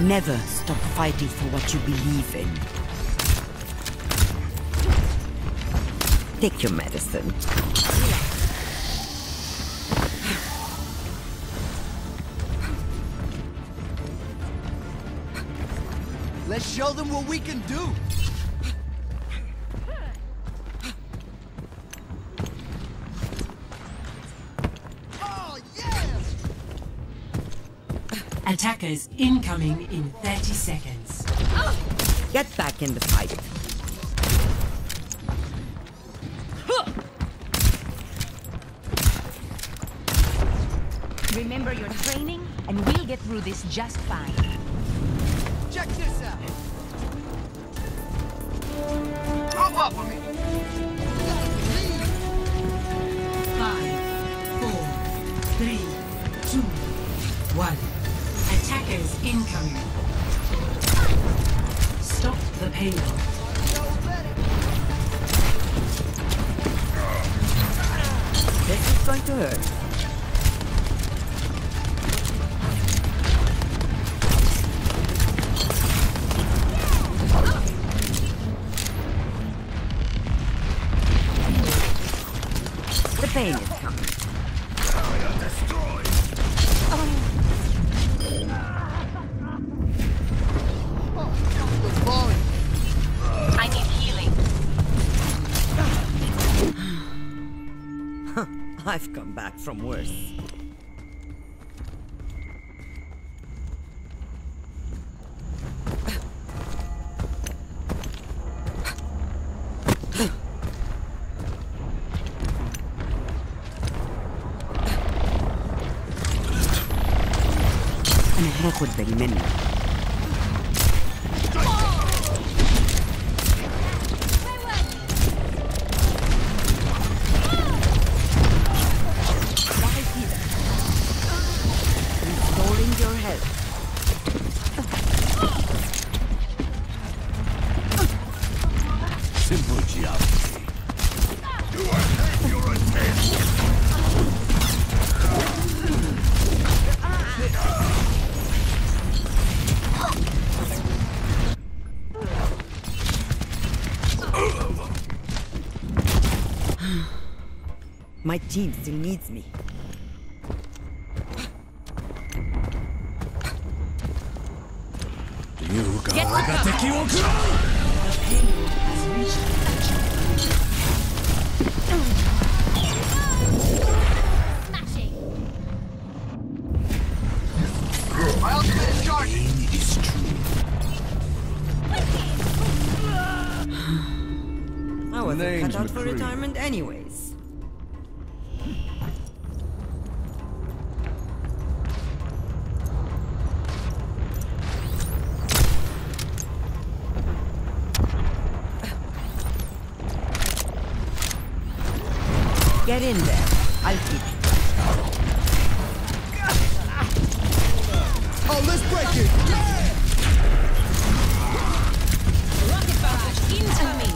Never stop fighting for what you believe in. Take your medicine. Let's show them what we can do! Oh, yeah! Attackers incoming in 30 seconds. Get back in the fight. Remember your training, and we'll get through this just fine. Check this out! Group up with me! 5, 4, 3, 2, 1. Attackers incoming. Stop the payload. This is going to hurt. The pain is coming. I need healing. I've come back from worse. أنا هاخد بالي منك. Restoring your health. Simple geometry. You are paying your attention. My team still needs me. Get back up. The payload has reached Smashing. My ultimate is charging! Is true. I wasn't Name's cut out for McCree. retirement anyways. Get in there. I'll keep you. Oh, let's break it! Rocket barrage incoming.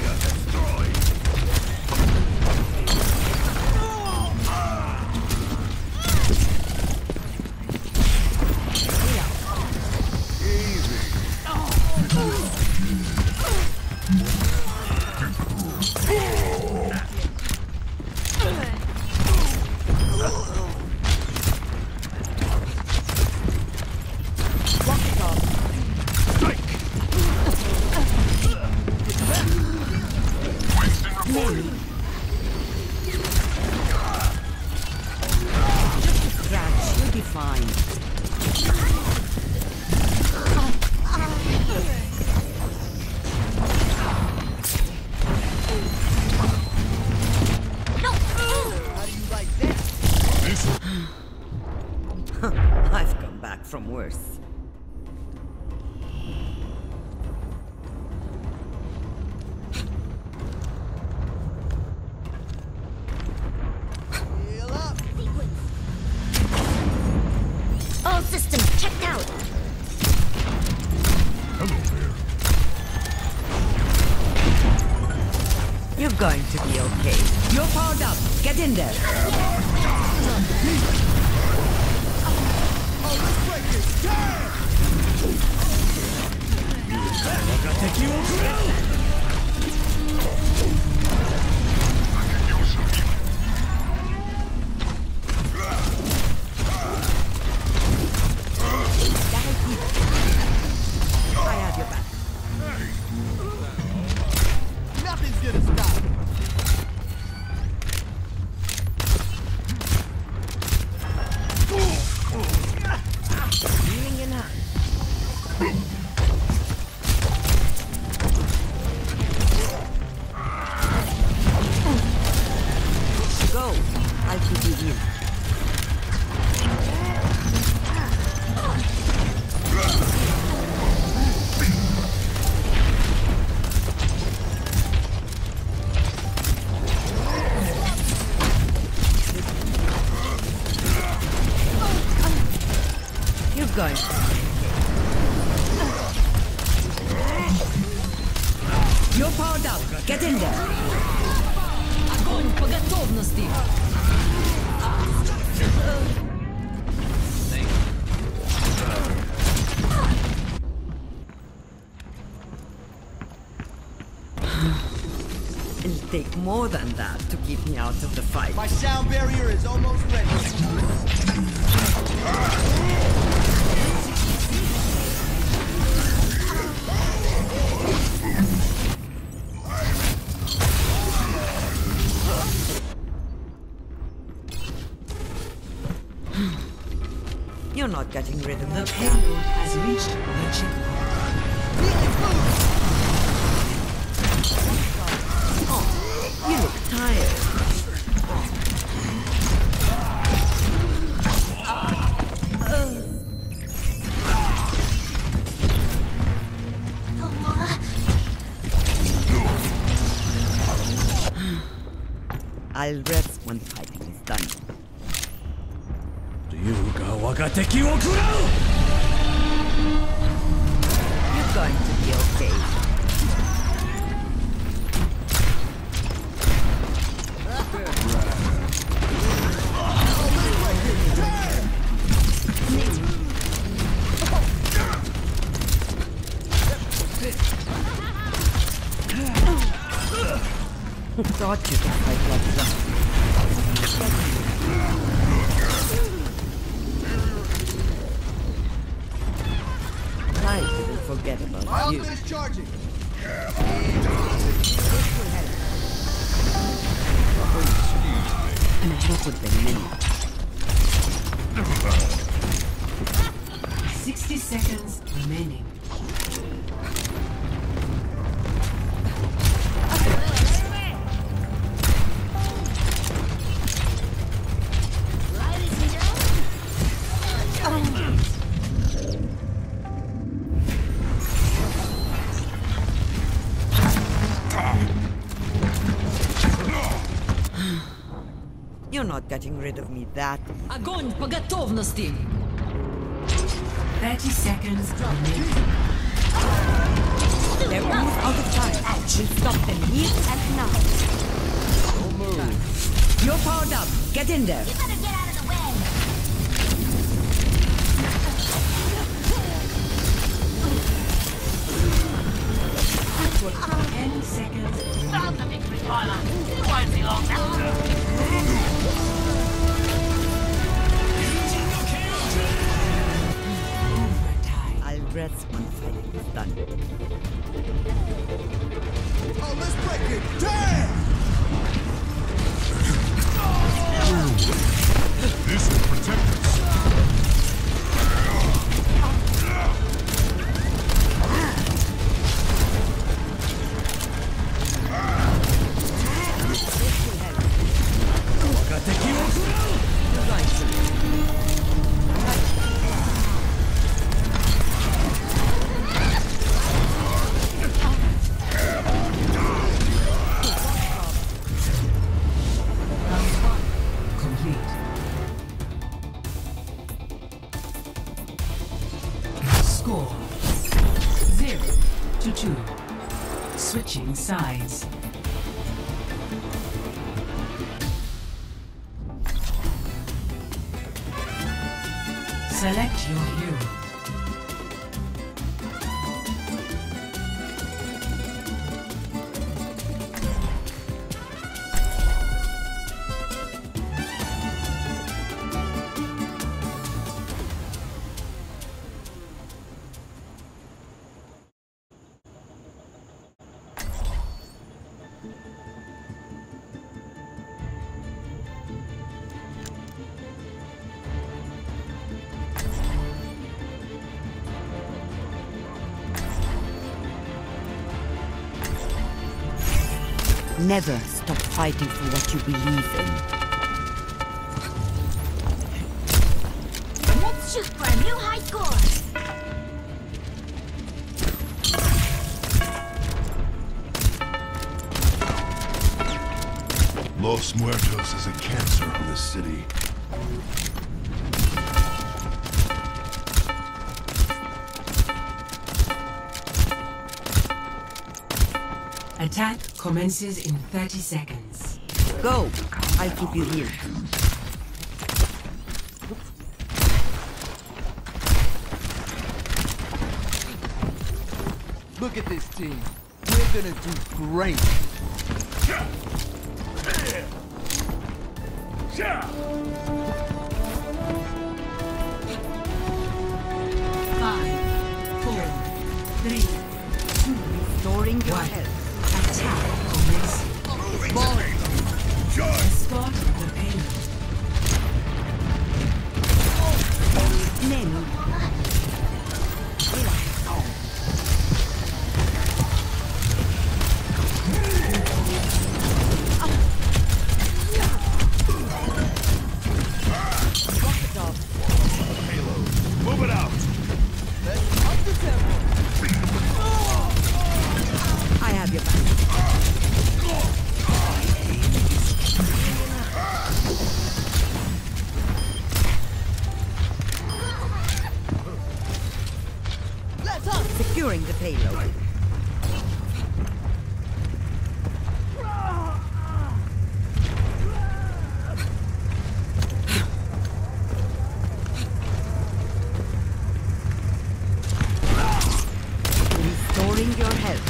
Scratch, you'll be fine. How do you like that? I've come back from worse. Heal up! All systems checked out. Hello there. You're going to be okay. You're powered up. Get in there. Oh, let's break it! Yeah! I have your back. Nothing's gonna stop. Healing in hand. Go. I'll keep you healed. You're going. You're powered up. Get in there. Огонь по готовности. It'll take more than that to keep me out of the fight. My sound barrier is almost ready. You're not getting rid of The me. payload has reached the checkpoint. You look tired. I'll rest when fighting is done. You're going to be okay. Thought you could fight like that. I didn't forget about My you. ultimate is charging. أنا هاخد بالي منك. 60 seconds remaining. You're not getting rid of me that. Огонь по готовности. 30 seconds remaining. They're almost out of time. We'll stop them here and now. You're powered up. Get in there. Better get out of the way. Ten seconds. Found the victory corner. It won't be long now. Overtime. I'll rest when fighting is done. Oh, let's break it. Damn! This will protect us. You're going to. Complete. Score 0-2. Switching sides. Select your hero. Never stop fighting for what you believe in. Let's shoot for a new high score. Los Muertos is a cancer on this city. Attack commences in 30 seconds. Go! I'll keep you here. Look at this team. We're gonna do great. Five, four, three, Restoring your one. health. Attack commencing. Escort the payload. Name. Move it out! Let's up the tempo. I have your back. Let's up. Securing the payload. Restoring your health.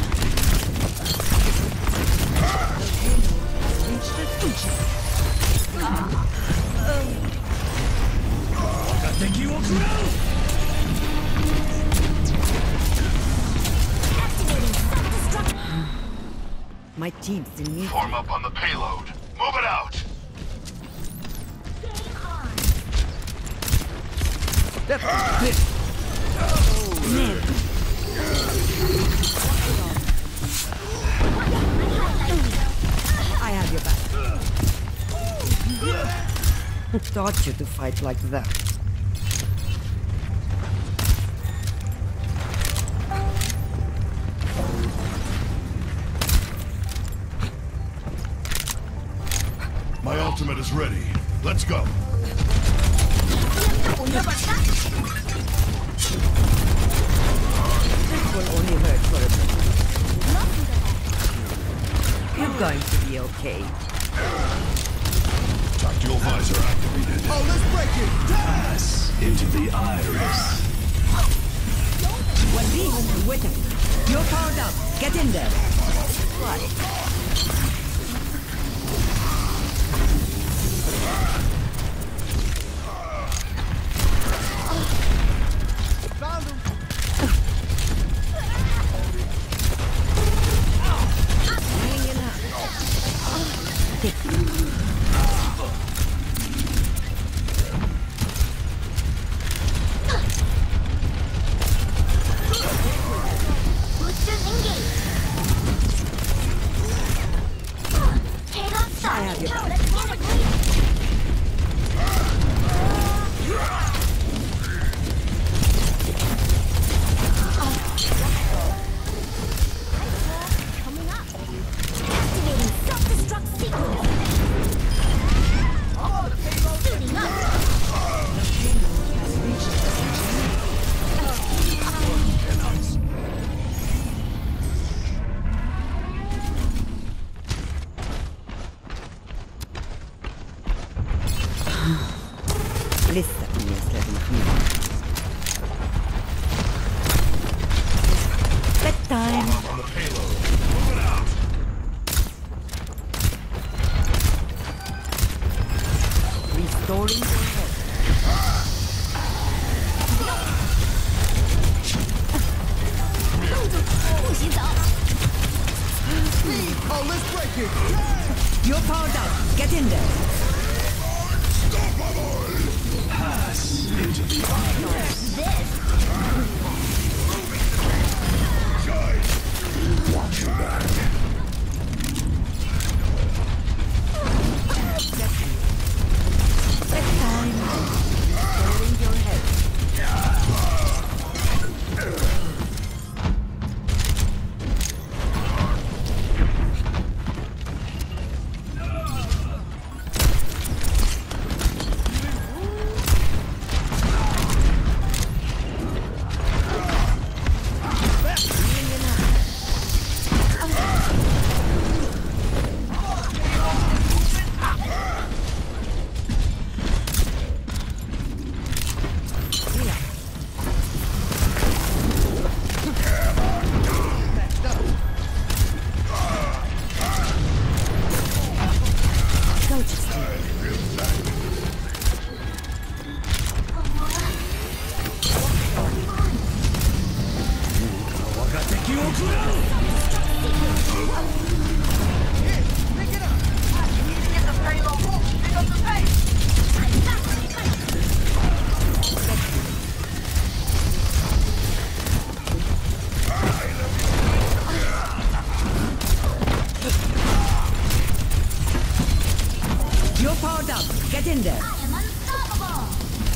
My team still needs Form up on the payload. Move it out! I have your back. Taught you to fight like that. My ultimate is ready. Let's go. This will only hurt for a minute. You're going to be okay. Tactical visor activated. Oh, let's break it. Pass into the iris. Wait a minute. You're powered up. Get in there. What? Found him. Hanging up. Boosters engaged. Payload I have your back. Let's forward lead. Coming up. Activating self-destruct sequence. Suiting up. Lista mnie следом. Bedtime. On the payload. Move it out! Restoring your health. Oh, let's break it. You're powered up. Get in there. Pass into the iris. Watch your back. powered up. Get in there. I am unstoppable.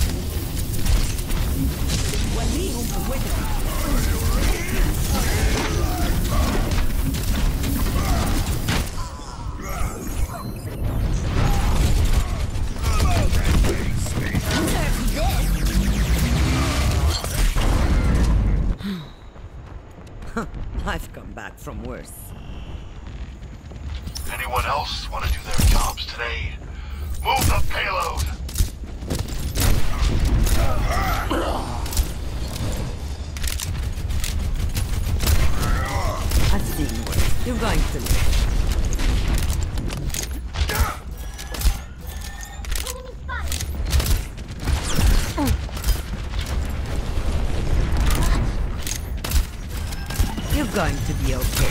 I've come back from worse. Anyone else want to do their jobs today? Move the payload! I've seen worse. You're going to live. Enemy spotted. You're going to be okay.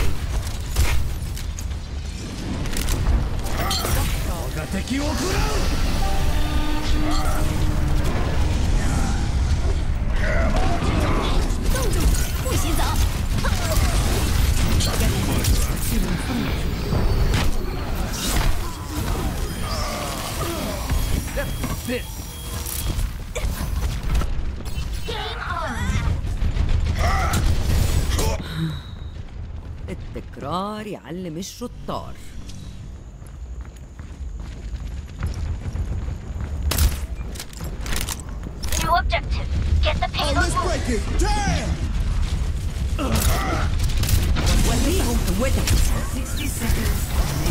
Game on. التكرار يعلم الشطار. New objective. Get the Oh, payload let's moving. break it. Damn! وليهم قوتك. 60 seconds.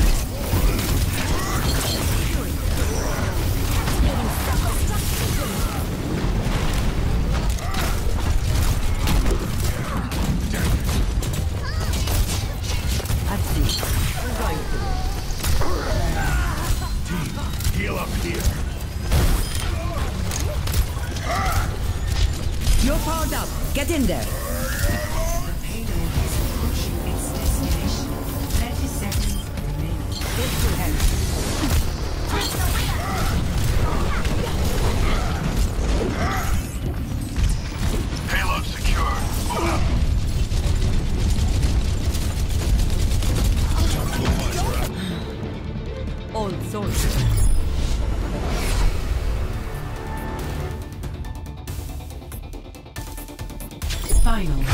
I've seen. You're going to live. Heal up here. You're powered up. Get in there. The payload is approaching its destination. 30 seconds remaining. This will help. Payload secure. Move out. Old soldier. Final